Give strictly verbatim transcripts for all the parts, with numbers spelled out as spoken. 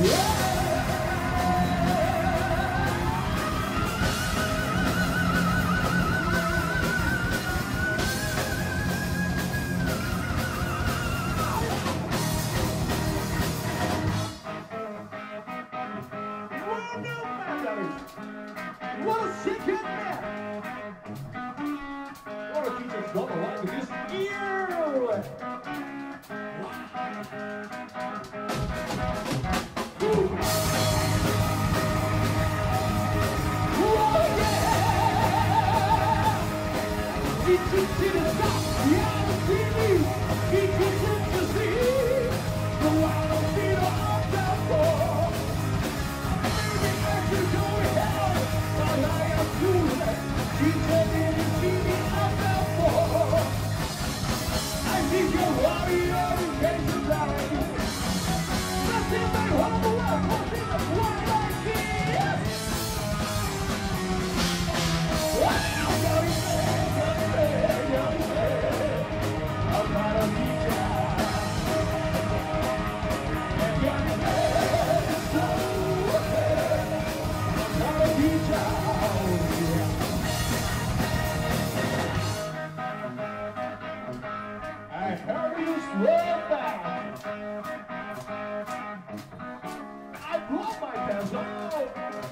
What a sick hit man! What a teacher's got the light with this ear! Whoa, yeah! It's a city stop, yeah, the T V! It's a fantasy! The wild feet are down for! Maybe I should go ahead, but I am too late. She said it is T V I'm down for. I think you're warrior in case of dying. That's in my homework, what's in the one I see? Wow, you're in there, you're in there, you're in there. I'm not a teacher. And you're in there, so I'm not a teacher. I heard you swear back. I blow my pants out.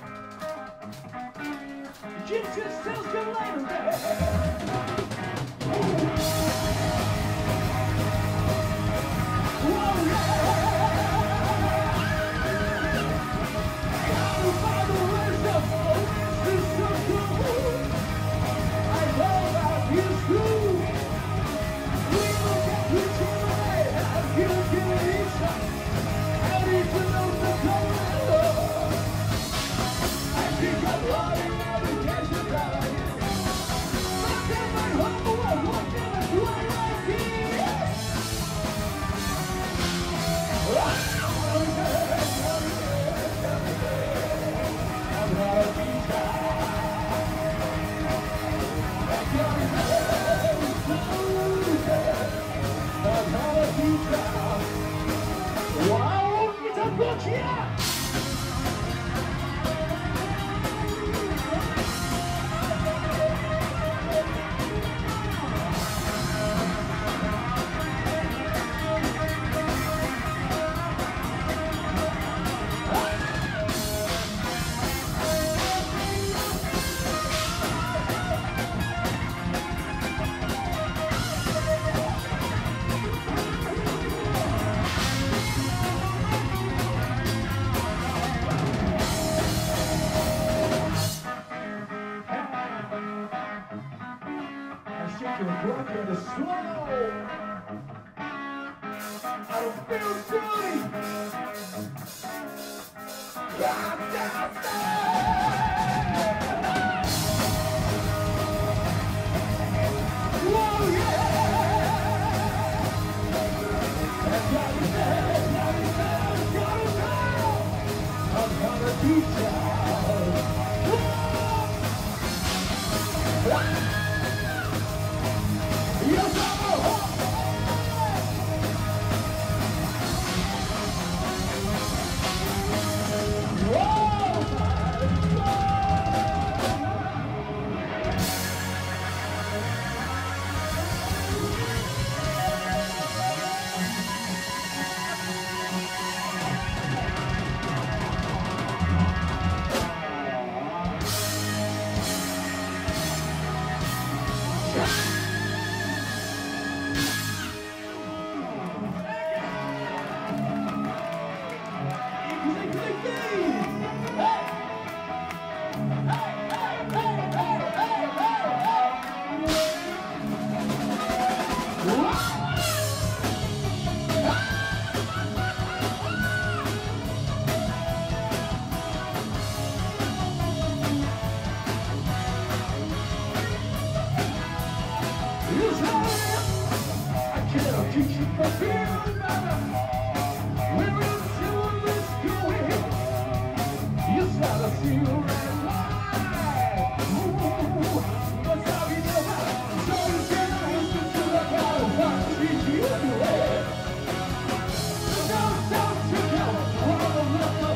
Jim just tells you later, man. Whoa, yeah. Gotta find the wisdom. Oh, this is so cool. I know that it's true. We will get you to the way. I'll give you each time. I need to know the color. I think I'm lying out in case you're dying. Back in my homework, what can I do right here? I'm not a teacher. I'm not a teacher. Wow, it's a good year. You're broken to slow. I don't feel silly. God damn it. Whoa, yeah. And God is there, God is there, God is there. I'm gonna teach you. Whoa. Yes, I'm a Don't, don't you go,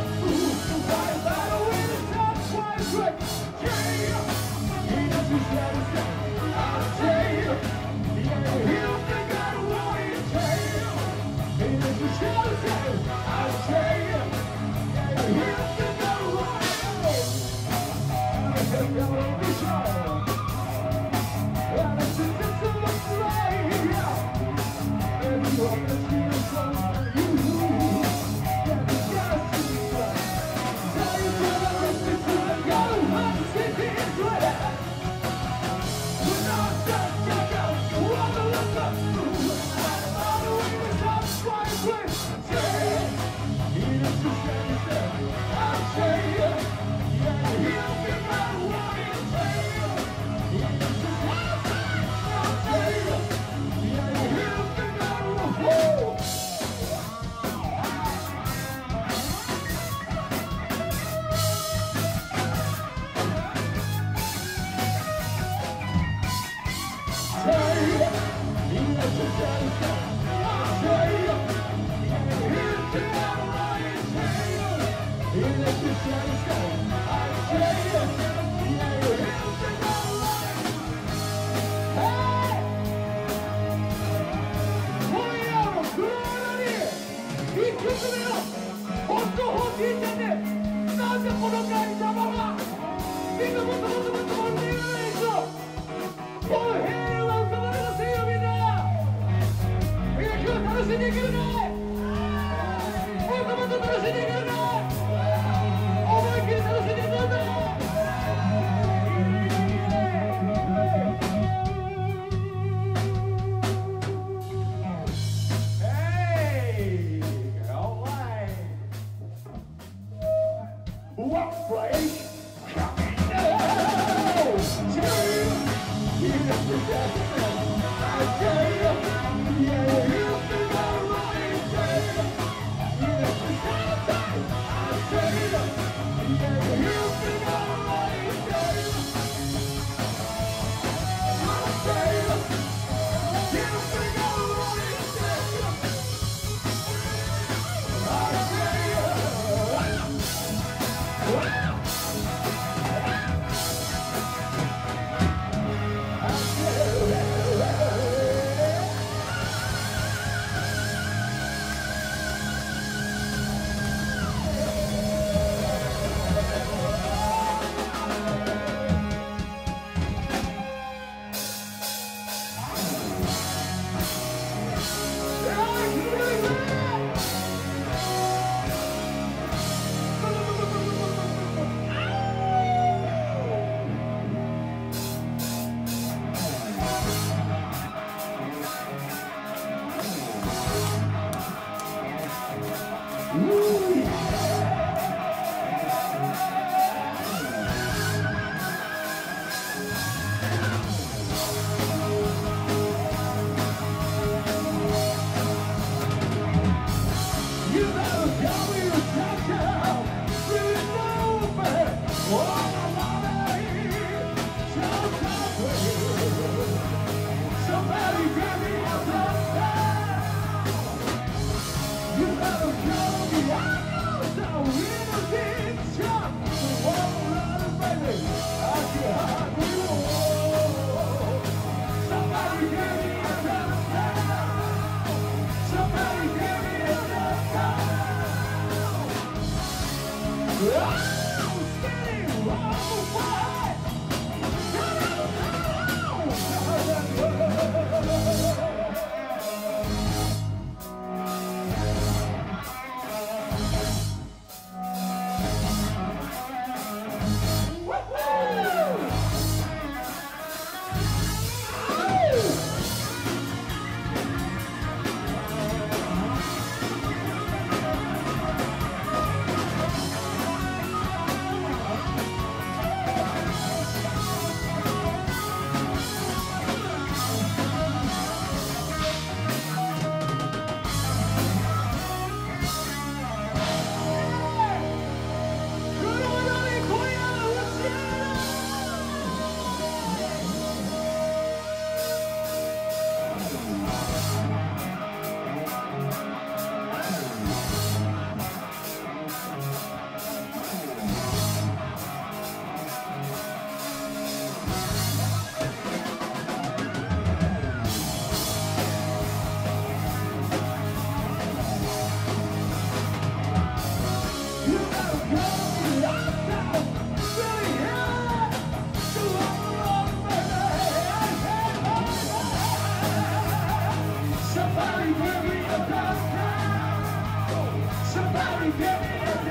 Everybody get